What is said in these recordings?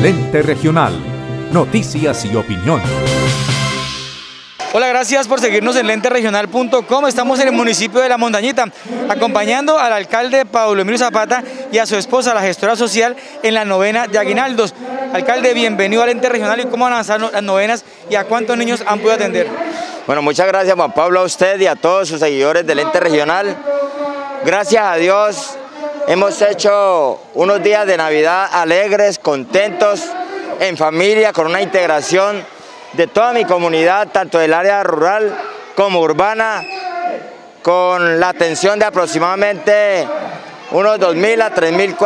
Lente Regional. Noticias y opinión. Hola, gracias por seguirnos en lenteregional.com. Estamos en el municipio de La Montañita, acompañando al alcalde Pablo Emilio Zapata y a su esposa, la gestora social, en la novena de aguinaldos. Alcalde, bienvenido a Lente Regional. ¿Y cómo van a avanzar las novenas y a cuántos niños han podido atender? Bueno, muchas gracias, Juan Pablo, a usted y a todos sus seguidores de Lente Regional. Gracias a Dios hemos hecho unos días de Navidad alegres, contentos, en familia, con una integración de toda mi comunidad, tanto del área rural como urbana, con la atención de aproximadamente unos 2.000 a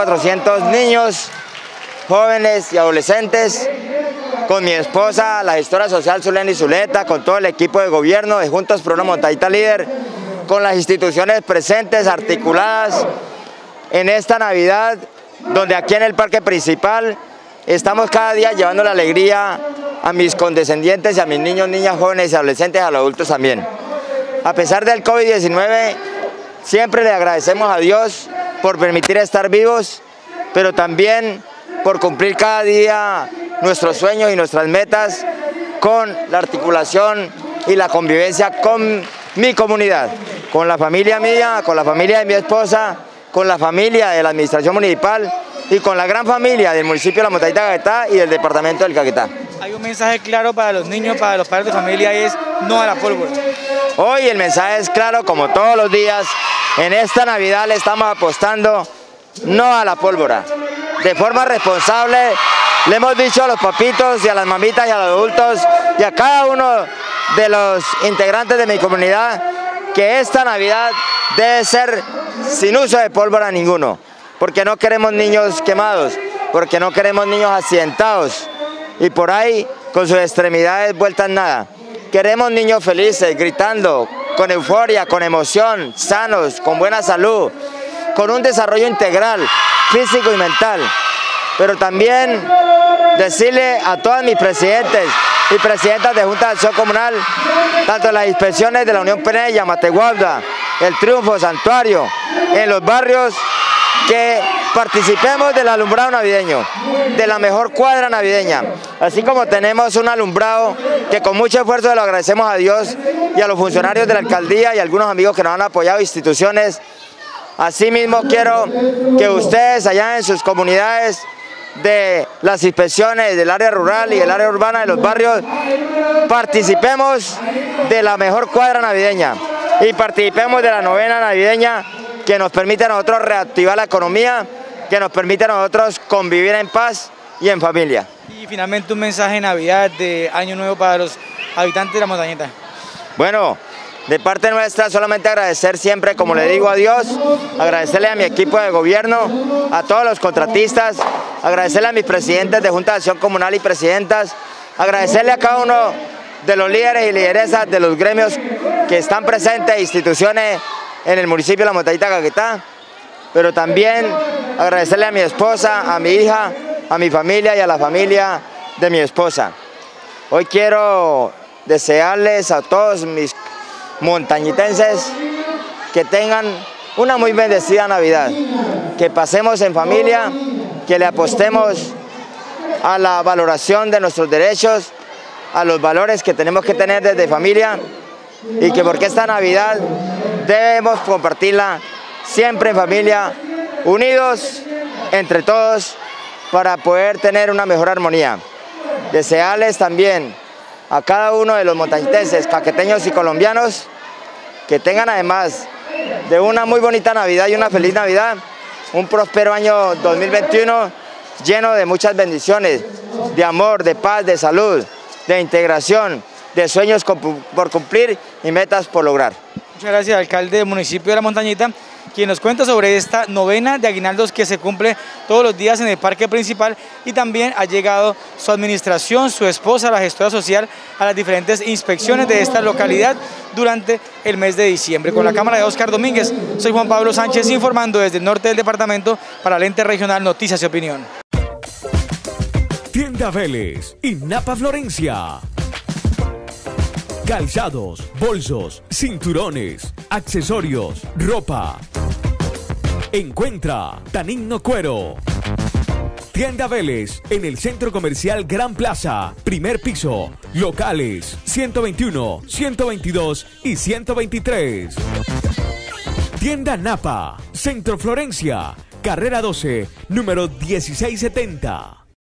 3.400 niños, jóvenes y adolescentes, con mi esposa, la gestora social Zuleni Zuleta, con todo el equipo de gobierno de Juntos por una Montañita Líder, con las instituciones presentes, articuladas en esta Navidad, donde aquí en el parque principal estamos cada día llevando la alegría a mis condescendientes y a mis niños, niñas, jóvenes y adolescentes, a los adultos también. A pesar del COVID-19, siempre le agradecemos a Dios por permitir estar vivos, pero también por cumplir cada día nuestros sueños y nuestras metas con la articulación y la convivencia con mi comunidad, con la familia mía, con la familia de mi esposa, con la familia de la administración municipal y con la gran familia del municipio de La Montañita Caquetá y del departamento del Caquetá. Hay un mensaje claro para los niños, para los padres de familia, y es no a la pólvora. Hoy el mensaje es claro, como todos los días. En esta Navidad le estamos apostando no a la pólvora. De forma responsable le hemos dicho a los papitos y a las mamitas y a los adultos y a cada uno de los integrantes de mi comunidad que esta Navidad debe ser sin uso de pólvora ninguno, porque no queremos niños quemados, porque no queremos niños accidentados y por ahí con sus extremidades vueltas nada. Queremos niños felices, gritando, con euforia, con emoción, sanos, con buena salud, con un desarrollo integral, físico y mental. Pero también decirle a todos mis presidentes y presidentas de Junta de Acción Comunal, tanto en las inspecciones de la Unión Penella, Mategualda, El Triunfo, Santuario, en los barrios, que participemos del alumbrado navideño, de la mejor cuadra navideña. Así como tenemos un alumbrado que con mucho esfuerzo le agradecemos a Dios y a los funcionarios de la alcaldía y a algunos amigos que nos han apoyado, instituciones. Asimismo quiero que ustedes allá en sus comunidades de las inspecciones del área rural y del área urbana de los barrios participemos de la mejor cuadra navideña y participemos de la novena navideña que nos permite a nosotros reactivar la economía, que nos permite a nosotros convivir en paz y en familia. Y finalmente un mensaje de Navidad, de Año Nuevo para los habitantes de La Montañita. Bueno, de parte nuestra solamente agradecer siempre, como le digo a Dios, agradecerle a mi equipo de gobierno, a todos los contratistas, agradecerle a mis presidentes de Junta de Acción Comunal y presidentas, agradecerle a cada uno de los líderes y lideresas de los gremios que están presentes, instituciones en el municipio de La Montañita Caquetá, pero también agradecerle a mi esposa, a mi hija, a mi familia y a la familia de mi esposa. Hoy quiero desearles a todos mis montañitenses que tengan una muy bendecida Navidad, que pasemos en familia, que le apostemos a la valoración de nuestros derechos, a los valores que tenemos que tener desde familia y que porque esta Navidad debemos compartirla siempre en familia, unidos entre todos para poder tener una mejor armonía. Desearles también a cada uno de los montañitenses, caqueteños y colombianos, que tengan además de una muy bonita Navidad y una feliz Navidad, un próspero año 2021 lleno de muchas bendiciones, de amor, de paz, de salud, de integración, de sueños por cumplir y metas por lograr. Muchas gracias, alcalde del municipio de La Montañita, quien nos cuenta sobre esta novena de aguinaldos que se cumple todos los días en el parque principal, y también ha llegado su administración, su esposa, la gestora social, a las diferentes inspecciones de esta localidad durante el mes de diciembre. Con la cámara de Oscar Domínguez, soy Juan Pablo Sánchez informando desde el norte del departamento para Lente Regional, Noticias y Opinión. Tienda Vélez y Napa Florencia. Calzados, bolsos, cinturones, accesorios, ropa. Encuentra Tanigno Cuero. Tienda Vélez, en el Centro Comercial Gran Plaza, primer piso, locales 121, 122 y 123. Tienda Napa, Centro Florencia, carrera 12, número 1670.